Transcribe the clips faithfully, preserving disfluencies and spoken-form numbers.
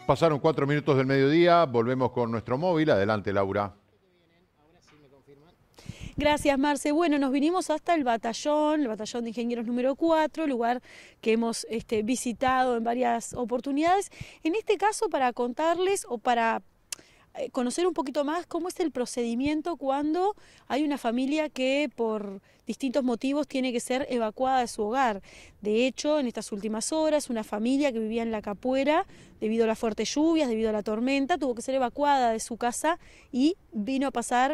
pasaron cuatro minutos del mediodía, volvemos con nuestro móvil. Adelante, Laura. Gracias, Marce. Bueno, nos vinimos hasta el batallón, el batallón de ingenieros número cuatro, lugar que hemos este, visitado en varias oportunidades. En este caso, para contarles o para conocer un poquito más cómo es el procedimiento cuando hay una familia que por distintos motivos tiene que ser evacuada de su hogar. De hecho, en estas últimas horas, una familia que vivía en La Capuera, debido a las fuertes lluvias, debido a la tormenta, tuvo que ser evacuada de su casa y vino a pasar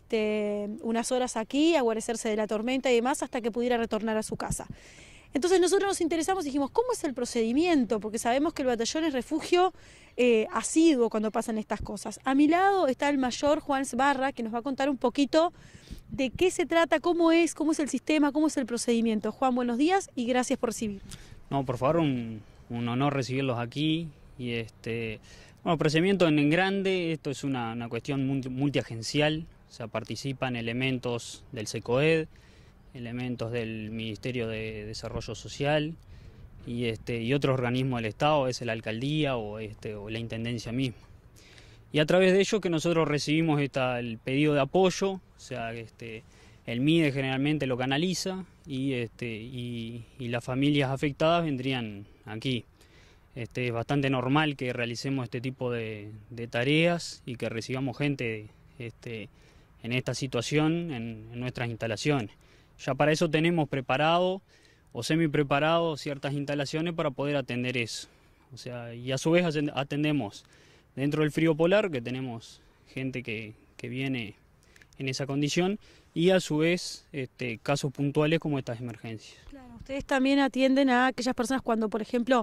este, unas horas aquí, a guarecerse de la tormenta y demás, hasta que pudiera retornar a su casa. Entonces nosotros nos interesamos y dijimos, ¿cómo es el procedimiento? Porque sabemos que el batallón es refugio eh, asiduo cuando pasan estas cosas. A mi lado está el mayor Juan Barra, que nos va a contar un poquito de qué se trata, cómo es, cómo es el sistema, cómo es el procedimiento. Juan, buenos días y gracias por recibir. No, por favor, un, un honor recibirlos aquí. Y este, bueno, procedimiento en grande, esto es una, una cuestión multi, multiagencial, o sea, participan elementos del SECOED, elementos del Ministerio de Desarrollo Social y, este, y otros organismos del Estado, es la alcaldía o, este, o la intendencia misma. Y a través de ello que nosotros recibimos esta, el pedido de apoyo, o sea, este, el MIDE generalmente lo canaliza y, este, y, y las familias afectadas vendrían aquí. Este, es bastante normal que realicemos este tipo de, de tareas y que recibamos gente este, en esta situación en, en nuestras instalaciones. Ya para eso tenemos preparado o semi preparado ciertas instalaciones para poder atender eso. O sea, y a su vez atendemos dentro del frío polar, que tenemos gente que, que viene en esa condición, y a su vez este, casos puntuales como estas emergencias. Claro, ustedes también atienden a aquellas personas cuando, por ejemplo,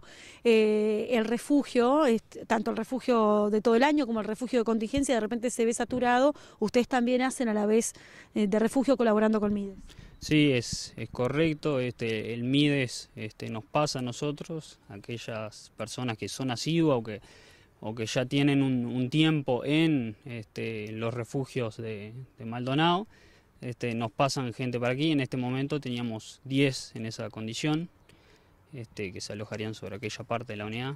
eh, el refugio, este, tanto el refugio de todo el año como el refugio de contingencia, de repente se ve saturado, ustedes también hacen a la vez eh, de refugio colaborando con MIDES. Sí, es, es correcto. Este, el MIDES este, nos pasa a nosotros, aquellas personas que son asiduas o que, o que ya tienen un, un tiempo en este, los refugios de, de Maldonado, este, nos pasan gente para aquí. En este momento teníamos diez en esa condición, este, que se alojarían sobre aquella parte de la unidad.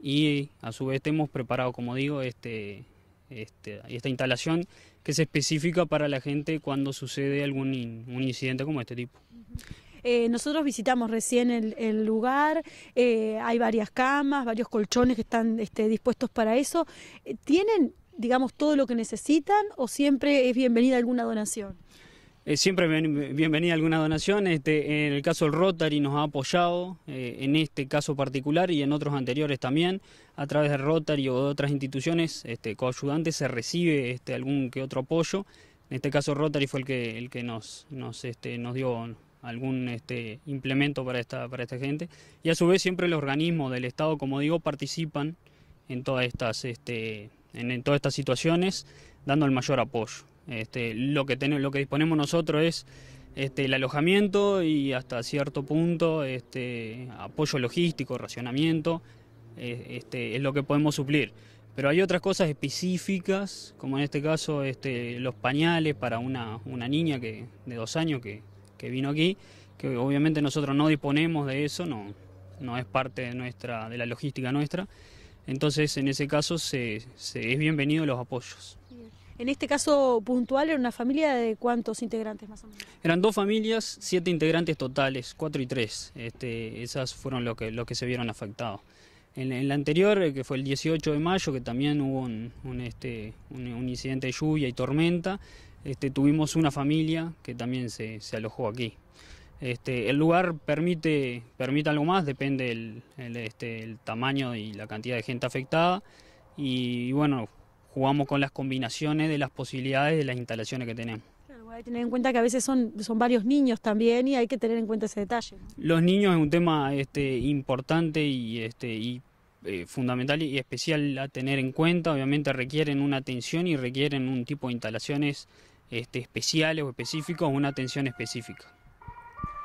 Y a su vez hemos preparado, como digo, este, este, esta instalación que es específica para la gente cuando sucede algún in, un incidente como este tipo. Eh, nosotros visitamos recién el, el lugar, eh, hay varias camas, varios colchones que están este, dispuestos para eso. ¿Tienen, digamos, todo lo que necesitan o siempre es bienvenida alguna donación? Eh, siempre bien, bienvenida alguna donación. Este, en el caso del Rotary nos ha apoyado, eh, en este caso particular y en otros anteriores también, a través del Rotary o de otras instituciones este, coayudantes se recibe este, algún que otro apoyo. En este caso Rotary fue el que, el que nos, nos, este, nos dio algún este, implemento para esta, para esta gente. Y a su vez siempre los organismos del Estado, como digo, participan en todas estas, este, en, en todas estas situaciones, dando el mayor apoyo. Este, lo, que tenemos, lo que disponemos nosotros es este, el alojamiento y hasta cierto punto este, apoyo logístico, racionamiento, eh, este, es lo que podemos suplir. Pero hay otras cosas específicas, como en este caso este, los pañales para una, una niña que, de dos años que, que vino aquí, que obviamente nosotros no disponemos de eso, no, no es parte de, nuestra, de la logística nuestra. Entonces en ese caso se, se es bienvenido los apoyos. En este caso puntual, ¿era una familia de cuántos integrantes más o menos? Eran dos familias, siete integrantes totales, cuatro y tres. Este, esas fueron lo que, lo que se vieron afectados. En, en la anterior, que fue el dieciocho de mayo, que también hubo un, un, este, un, un incidente de lluvia y tormenta, este, tuvimos una familia que también se, se alojó aquí. Este, el lugar permite, permite algo más, depende el, el, este, el tamaño y la cantidad de gente afectada. Y, y bueno, jugamos con las combinaciones de las posibilidades de las instalaciones que tenemos. Claro, hay que tener en cuenta que a veces son, son varios niños también y hay que tener en cuenta ese detalle. Los niños es un tema este, importante y, este, y eh, fundamental y especial a tener en cuenta. Obviamente requieren una atención y requieren un tipo de instalaciones este, especiales o específicos o una atención específica.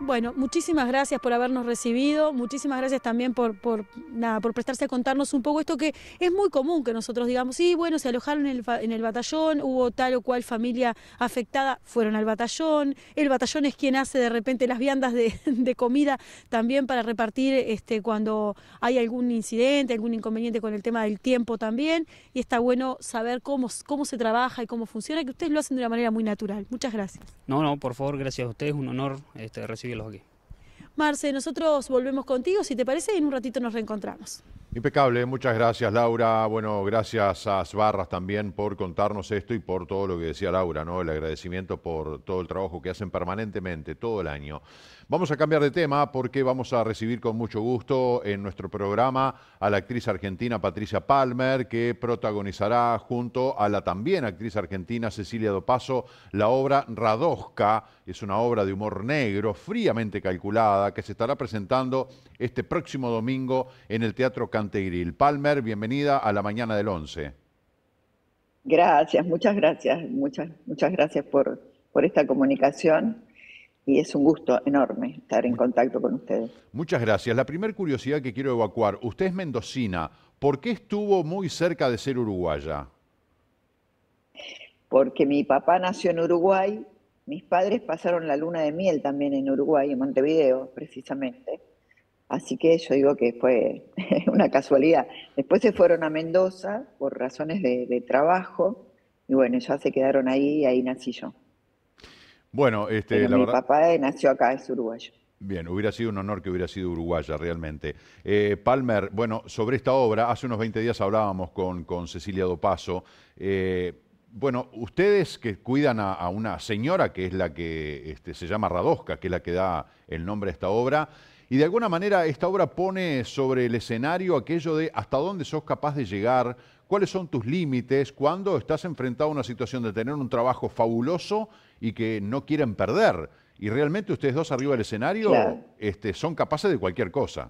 Bueno, muchísimas gracias por habernos recibido, muchísimas gracias también por, por, nada, por prestarse a contarnos un poco esto que es muy común que nosotros digamos, sí, bueno, se alojaron en el, en el batallón, hubo tal o cual familia afectada, fueron al batallón, el batallón es quien hace de repente las viandas de, de comida también para repartir este, cuando hay algún incidente, algún inconveniente con el tema del tiempo también, y está bueno saber cómo, cómo se trabaja y cómo funciona, que ustedes lo hacen de una manera muy natural. Muchas gracias. No, no, por favor, gracias a ustedes, un honor este, recibirlos aquí. Marce, nosotros volvemos contigo, si te parece, y en un ratito nos reencontramos. Impecable, muchas gracias Laura. Bueno, gracias a Sbarras también por contarnos esto y por todo lo que decía Laura, ¿no? El agradecimiento por todo el trabajo que hacen permanentemente, todo el año. Vamos a cambiar de tema porque vamos a recibir con mucho gusto en nuestro programa a la actriz argentina Patricia Palmer, que protagonizará junto a la también actriz argentina Cecilia Dopazo la obra Radosca. Es una obra de humor negro, fríamente calculada, que se estará presentando este próximo domingo en el Teatro Cantegril. Palmer, bienvenida a la mañana del once. Gracias, muchas gracias, muchas, muchas gracias por, por esta comunicación y es un gusto enorme estar en contacto con ustedes. Muchas gracias. La primera curiosidad que quiero evacuar, usted es mendocina, ¿por qué estuvo muy cerca de ser uruguaya? Porque mi papá nació en Uruguay, mis padres pasaron la luna de miel también en Uruguay, en Montevideo precisamente. Así que yo digo que fue una casualidad. Después se fueron a Mendoza por razones de, de trabajo y bueno, ya se quedaron ahí y ahí nací yo. Bueno, este, Pero la mi verdad... papá nació acá, es uruguayo. Bien, hubiera sido un honor que hubiera sido uruguaya realmente. Eh, Palmer, bueno, sobre esta obra, hace unos veinte días hablábamos con, con Cecilia Dopazo. Eh, bueno, ustedes que cuidan a, a una señora que es la que este, se llama Radosca, que es la que da el nombre a esta obra, y de alguna manera esta obra pone sobre el escenario aquello de hasta dónde sos capaz de llegar, cuáles son tus límites cuando estás enfrentado a una situación de tener un trabajo fabuloso y que no quieren perder. Y realmente ustedes dos arriba del escenario claro. este, son capaces de cualquier cosa.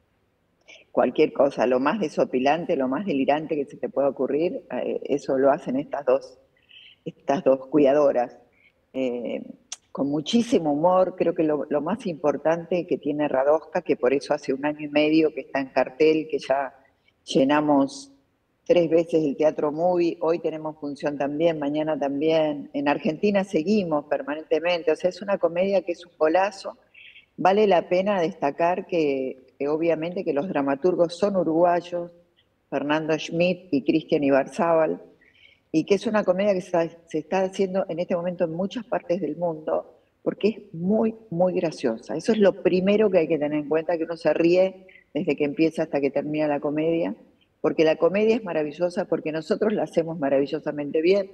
Cualquier cosa, lo más desopilante, lo más delirante que se te pueda ocurrir, eh, eso lo hacen estas dos, estas dos cuidadoras. Eh, con muchísimo humor, creo que lo, lo más importante que tiene Radosca, que por eso hace un año y medio que está en cartel, que ya llenamos tres veces el Teatro Movie, hoy tenemos función también, mañana también, en Argentina seguimos permanentemente, o sea, es una comedia que es un golazo. Vale la pena destacar que, que obviamente que los dramaturgos son uruguayos, Fernando Schmidt y Cristian Ibarzábal, y que es una comedia que se, se está haciendo en este momento en muchas partes del mundo, porque es muy, muy graciosa. Eso es lo primero que hay que tener en cuenta, que uno se ríe desde que empieza hasta que termina la comedia, porque la comedia es maravillosa, porque nosotros la hacemos maravillosamente bien.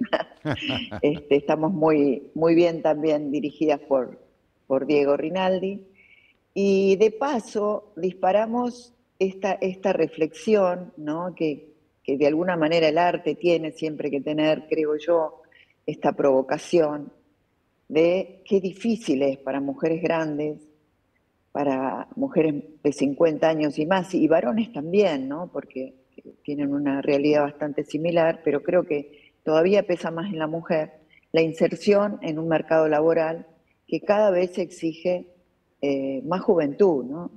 este, estamos muy, muy bien también dirigidas por, por Diego Rinaldi. Y de paso disparamos esta, esta reflexión, ¿no? que, que de alguna manera el arte tiene siempre que tener, creo yo, esta provocación de qué difícil es para mujeres grandes, para mujeres de cincuenta años y más, y varones también, ¿no? Porque tienen una realidad bastante similar, pero creo que todavía pesa más en la mujer la inserción en un mercado laboral que cada vez exige eh, más juventud, ¿no?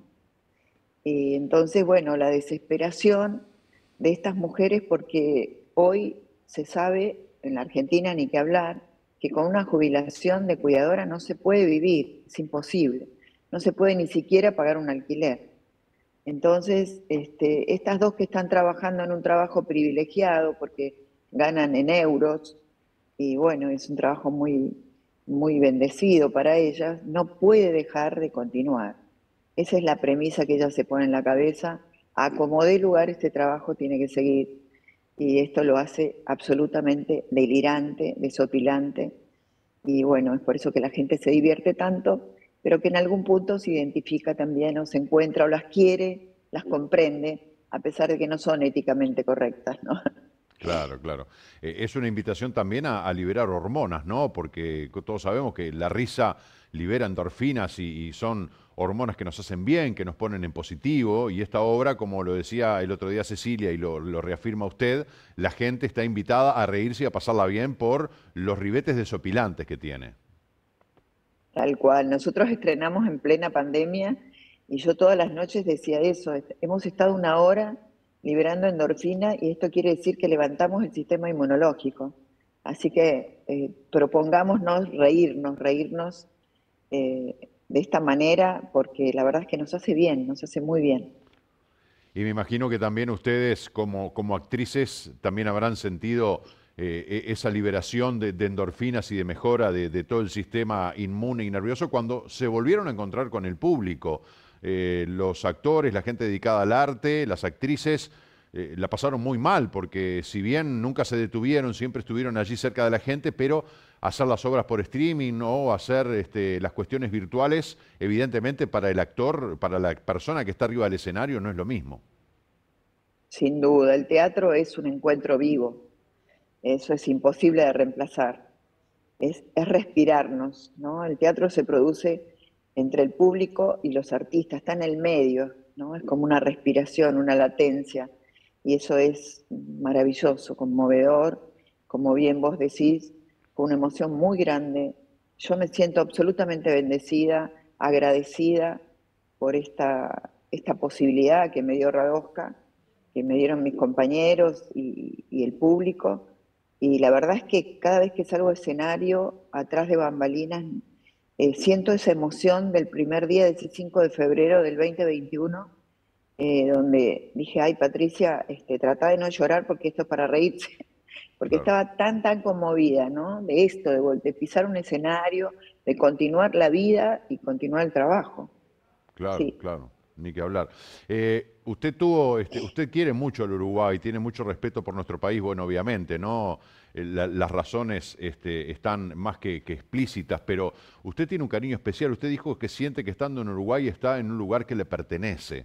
Y entonces, bueno, la desesperación de estas mujeres, porque hoy se sabe, en la Argentina ni que hablar, que con una jubilación de cuidadora no se puede vivir, es imposible, no se puede ni siquiera pagar un alquiler. Entonces, este, estas dos que están trabajando en un trabajo privilegiado porque ganan en euros y bueno, es un trabajo muy, muy bendecido para ellas, no puede dejar de continuar. Esa es la premisa que ellas se ponen en la cabeza. A como dé lugar este trabajo tiene que seguir y esto lo hace absolutamente delirante, desopilante y bueno, es por eso que la gente se divierte tanto, pero que en algún punto se identifica también o se encuentra o las quiere, las comprende, a pesar de que no son éticamente correctas, ¿no? Claro, claro. Eh, es una invitación también a, a liberar hormonas, ¿no? Porque todos sabemos que la risa libera endorfinas y, y son hormonas que nos hacen bien, que nos ponen en positivo, y esta obra, como lo decía el otro día Cecilia y lo, lo reafirma usted, la gente está invitada a reírse y a pasarla bien por los ribetes desopilantes que tiene. Tal cual. Nosotros estrenamos en plena pandemia y yo todas las noches decía eso. est- Hemos estado una hora liberando endorfina y esto quiere decir que levantamos el sistema inmunológico. Así que eh, propongámonos reírnos, reírnos eh, de esta manera porque la verdad es que nos hace bien, nos hace muy bien. Y me imagino que también ustedes como, como actrices también habrán sentido eh, e- esa liberación de, de endorfinas y de mejora de, de todo el sistema inmune y nervioso cuando se volvieron a encontrar con el público. Eh, los actores, la gente dedicada al arte, las actrices, eh, la pasaron muy mal porque si bien nunca se detuvieron, siempre estuvieron allí cerca de la gente, pero hacer las obras por streaming o hacer este, las cuestiones virtuales, evidentemente para el actor, para la persona que está arriba del escenario no es lo mismo. Sin duda, el teatro es un encuentro vivo, eso es imposible de reemplazar. Es, es respirarnos, ¿no? El teatro se produce entre el público y los artistas, está en el medio, ¿no? Es como una respiración, una latencia, y eso es maravilloso, conmovedor, como bien vos decís, con una emoción muy grande. Yo me siento absolutamente bendecida, agradecida por esta, esta posibilidad que me dio Radosca, que me dieron mis compañeros y, y el público. Y la verdad es que cada vez que salgo a escenario, atrás de bambalinas, eh, siento esa emoción del primer día, de ese cinco de febrero del dos mil veintiuno, eh, donde dije, ay Patricia, este, trata de no llorar porque esto es para reírse, porque Claro, estaba tan, tan conmovida, ¿no? De esto, de, vol- de pisar un escenario, de continuar la vida y continuar el trabajo. claro, Sí. claro, ni que hablar. Eh, usted tuvo, este, usted quiere mucho al Uruguay, tiene mucho respeto por nuestro país, bueno, obviamente, ¿no? Eh, la- las razones este, están más que, que explícitas, pero usted tiene un cariño especial. Usted dijo que siente que estando en Uruguay está en un lugar que le pertenece.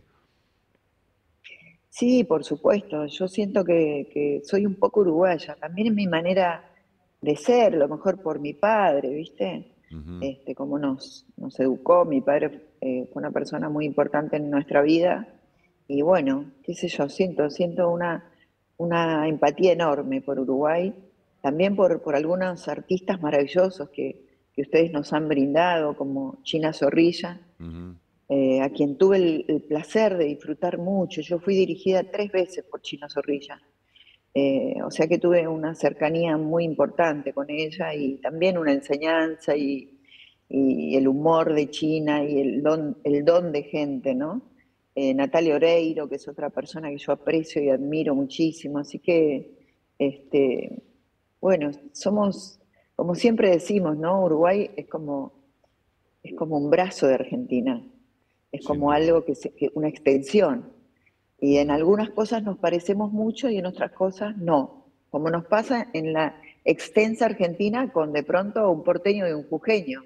Sí, por supuesto. Yo siento que, que soy un poco uruguaya. También es mi manera de ser, a lo mejor por mi padre, ¿viste? Ujú. Este, cómo nos, nos educó. Mi padre eh, fue una persona muy importante en nuestra vida. Y bueno, qué sé yo, siento, siento una, una empatía enorme por Uruguay. También por, por algunos artistas maravillosos que, que ustedes nos han brindado, como China Zorrilla, Ujú. eh, a quien tuve el, el placer de disfrutar mucho. Yo fui dirigida tres veces por China Zorrilla, eh, o sea que tuve una cercanía muy importante con ella y también una enseñanza y, y el humor de China y el don, el don de gente, ¿no? Eh, Natalia Oreiro, que es otra persona que yo aprecio y admiro muchísimo, así que, este, bueno, somos, como siempre decimos, ¿no? Uruguay es como, es como un brazo de Argentina, es Sin como duda. algo que, se, que una extensión. Y en Ujú. algunas cosas nos parecemos mucho y en otras cosas no. Como nos pasa en la extensa Argentina con de pronto un porteño y un jujeño.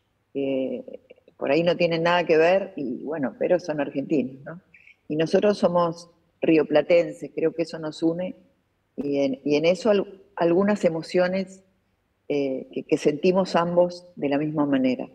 que por ahí no tienen nada que ver y bueno, pero son argentinos, ¿no? Y nosotros somos rioplatenses, creo que eso nos une y en, y en eso al, algunas emociones eh, que, que sentimos ambos de la misma manera.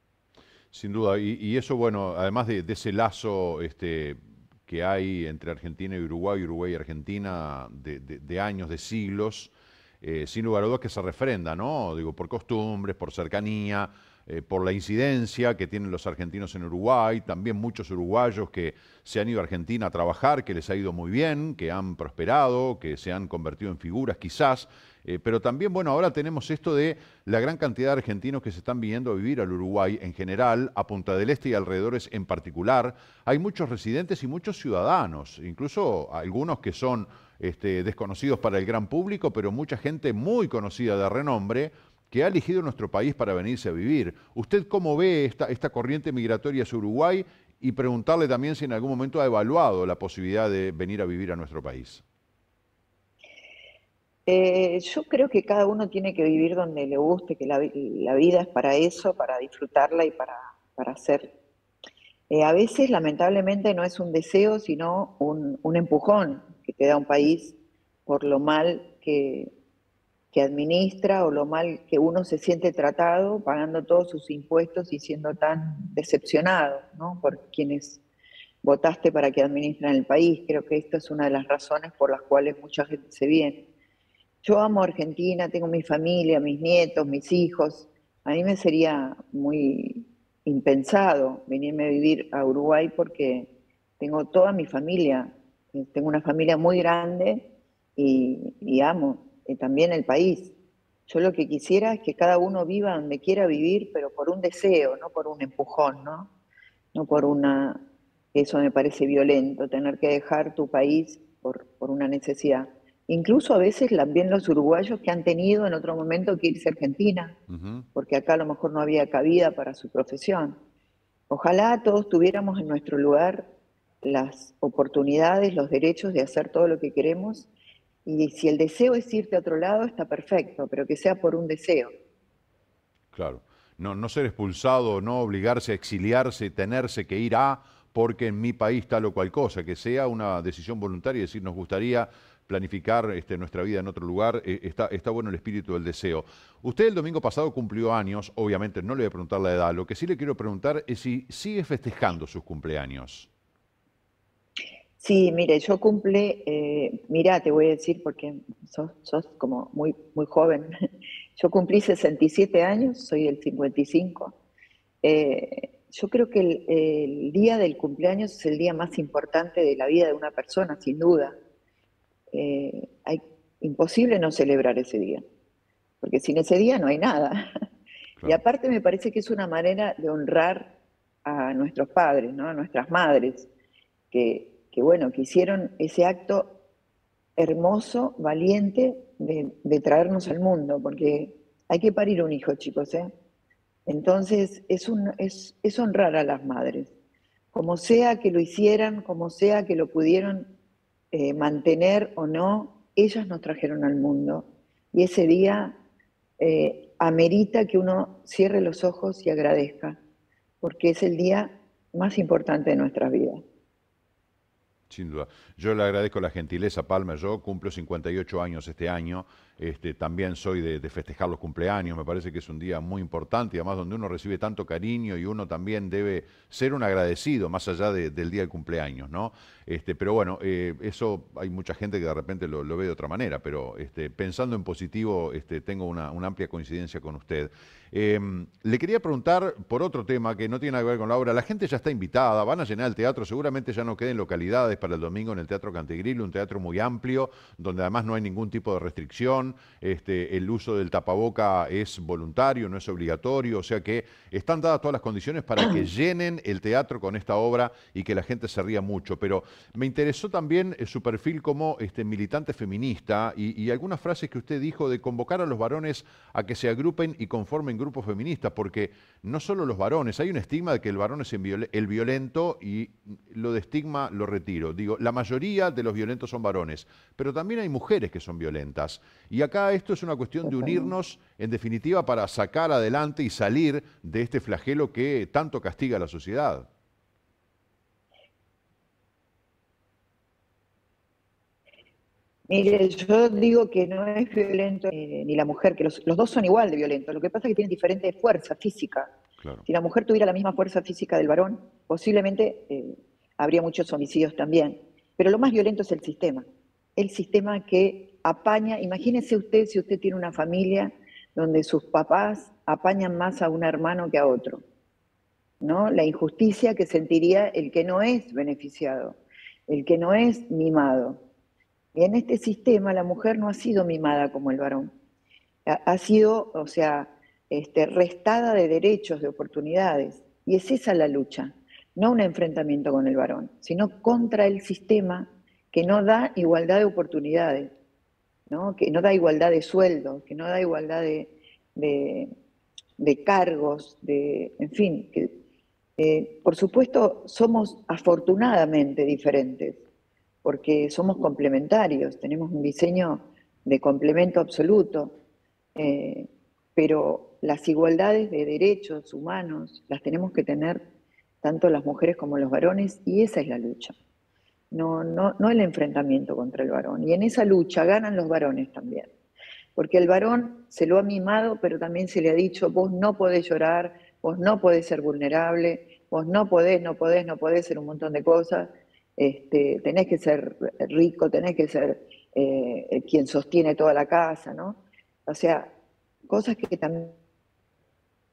Sin duda, y, y eso, bueno, además de, de ese lazo este, que hay entre Argentina y Uruguay, Uruguay y Argentina, de, de- de años, de siglos, eh, sin lugar a dudas que se refrenda, ¿no? Digo, por costumbres, por cercanía, eh, por la incidencia que tienen los argentinos en Uruguay, también muchos uruguayos que se han ido a Argentina a trabajar, que les ha ido muy bien, que han prosperado, que se han convertido en figuras quizás, eh, pero también, bueno, ahora tenemos esto de la gran cantidad de argentinos que se están viniendo a vivir al Uruguay en general, a Punta del Este y alrededores en particular. Hay muchos residentes y muchos ciudadanos, incluso algunos que son este, desconocidos para el gran público, pero mucha gente muy conocida de renombre que ha elegido nuestro país para venirse a vivir. ¿Usted cómo ve esta, esta corriente migratoria hacia Uruguay? Y preguntarle también si en algún momento ha evaluado la posibilidad de venir a vivir a nuestro país. Eh, yo creo que cada uno tiene que vivir donde le guste, que la, vi- la vida es para eso, para disfrutarla y para, para hacer. Eh, a veces, lamentablemente, no es un deseo, sino un, un empujón que te da un país por lo mal que, que administra o lo mal que uno se siente tratado, pagando todos sus impuestos y siendo tan decepcionado, ¿no? Por quienes votaste para que administren el país. Creo que esta es una de las razones por las cuales mucha gente se viene. Yo amo Argentina, tengo mi familia, mis nietos, mis hijos, A mí me sería muy impensado venirme a vivir a Uruguay porque tengo toda mi familia, eh, tengo una familia muy grande y, y amo eh, también el país. Yo lo que quisiera es que cada uno viva donde quiera vivir, pero por un deseo, no por un empujón, ¿no? No por una... Eso me parece violento, tener que dejar tu país por, por una necesidad. Incluso a veces también los uruguayos que han tenido en otro momento que irse a Argentina, Ujú. porque acá a lo mejor no había cabida para su profesión. Ojalá todos tuviéramos en nuestro lugar las oportunidades, los derechos de hacer todo lo que queremos, y si el deseo es irte a otro lado, está perfecto, pero que sea por un deseo. Claro. No, no ser expulsado, no obligarse a exiliarse, tenerse que ir a, porque en mi país tal o cual cosa, que sea una decisión voluntaria y decir, nos gustaría planificar este, nuestra vida en otro lugar, eh, está, está bueno el espíritu del deseo. Usted el domingo pasado cumplió años, obviamente no le voy a preguntar la edad, lo que sí le quiero preguntar es si sigue festejando sus cumpleaños. Sí, mire, yo cumple, eh, mira, te voy a decir porque sos, sos como muy, muy joven. Yo cumplí sesenta y siete años, soy del cincuenta y cinco. Eh, yo creo que el, el día del cumpleaños es el día más importante de la vida de una persona, sin duda. Eh, hay, imposible no celebrar ese día, porque sin ese día no hay nada. Y Claro. aparte me parece que es una manera de honrar a nuestros padres, ¿no? A nuestras madres, que, que bueno, que hicieron ese acto hermoso, valiente, de, de traernos al mundo, porque hay que parir un hijo, chicos, ¿eh? Entonces, es, un, es, es honrar a las madres, como sea que lo hicieran, como sea que lo pudieron eh, mantener o no, ellas nos trajeron al mundo. Y ese día eh, amerita que uno cierre los ojos y agradezca, porque es el día más importante de nuestras vidas. Sin duda. Yo le agradezco la gentileza, Palma. Yo cumplo cincuenta y ocho años este año. Este, también soy de, de festejar los cumpleaños. Me parece que es un día muy importante y además donde uno recibe tanto cariño y uno también debe ser un agradecido más allá de, del día del cumpleaños, ¿no? Este, pero bueno, eh, eso hay mucha gente que de repente lo, lo ve de otra manera, pero este, pensando en positivo, este, tengo una, una amplia coincidencia con usted. Eh, le quería preguntar por otro tema que no tiene nada que ver con la obra. La gente ya está invitada, van a llenar el teatro, seguramente ya no queden localidades para el domingo en el Teatro Cantegril, un teatro muy amplio, donde además no hay ningún tipo de restricción. Este, el uso del tapaboca es voluntario, no es obligatorio, o sea que están dadas todas las condiciones para que llenen el teatro con esta obra y que la gente se ría mucho. Pero me interesó también eh, su perfil como este, militante feminista y, y algunas frases que usted dijo de convocar a los varones a que se agrupen y conformen grupos feministas, porque no solo los varones, hay un estigma de que el varón es el violento y lo de estigma lo retiro. Digo, la mayoría de los violentos son varones, pero también hay mujeres que son violentas. Y acá esto es una cuestión de unirnos, en definitiva, para sacar adelante y salir de este flagelo que tanto castiga a la sociedad. Mire, yo digo que no es violento eh, ni la mujer, que los, los dos son igual de violentos. Lo que pasa es que tienen diferente fuerza física. Claro. Si la mujer tuviera la misma fuerza física del varón, posiblemente eh, habría muchos homicidios también. Pero lo más violento es el sistema. El sistema que apaña, imagínese usted si usted tiene una familia donde sus papás apañan más a un hermano que a otro, ¿no? La injusticia que sentiría el que no es beneficiado, el que no es mimado. Y en este sistema la mujer no ha sido mimada como el varón. Ha, ha sido, o sea, este, restada de derechos, de oportunidades. Y es esa la lucha, no un enfrentamiento con el varón, sino contra el sistema que no da igualdad de oportunidades, ¿no? Que no da igualdad de sueldos, que no da igualdad de, de, de cargos, de, en fin. Que, eh, por supuesto, somos afortunadamente diferentes porque somos complementarios, tenemos un diseño de complemento absoluto, eh, pero las igualdades de derechos humanos las tenemos que tener tanto las mujeres como los varones y esa es la lucha, no, no, no el enfrentamiento contra el varón. Y en esa lucha ganan los varones también, porque el varón se lo ha mimado, pero también se le ha dicho, vos no podés llorar, vos no podés ser vulnerable, vos no podés, no podés, no podés ser un montón de cosas. Este, tenés que ser rico, tenés que ser eh, quien sostiene toda la casa, ¿no? O sea, cosas que también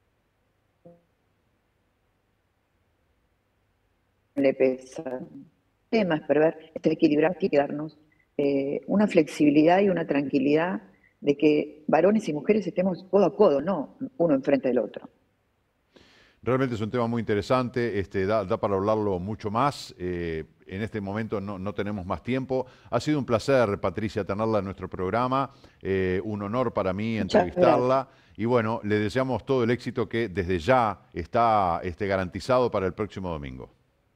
le pesan. Temas, pero ver, este equilibrar y darnos eh, una flexibilidad y una tranquilidad de que varones y mujeres estemos codo a codo, no uno enfrente del otro. Realmente es un tema muy interesante, este, da, da para hablarlo mucho más. Eh, en este momento no, no tenemos más tiempo. Ha sido un placer, Patricia, tenerla en nuestro programa. Eh, un honor para mí Muchas entrevistarla. gracias. Y bueno, le deseamos todo el éxito que desde ya está este, garantizado para el próximo domingo.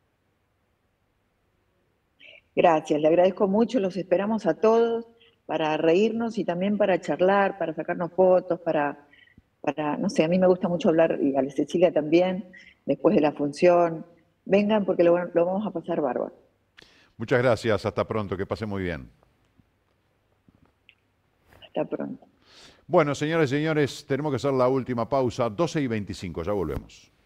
Gracias, le agradezco mucho, los esperamos a todos para reírnos y también para charlar, para sacarnos fotos, para, para, no sé, a mí me gusta mucho hablar, y a Cecilia también, después de la función. Vengan porque lo, lo vamos a pasar bárbaro. Muchas gracias, hasta pronto, que pase muy bien. Hasta pronto. Bueno, señores y señores, tenemos que hacer la última pausa, doce y veinticinco, ya volvemos.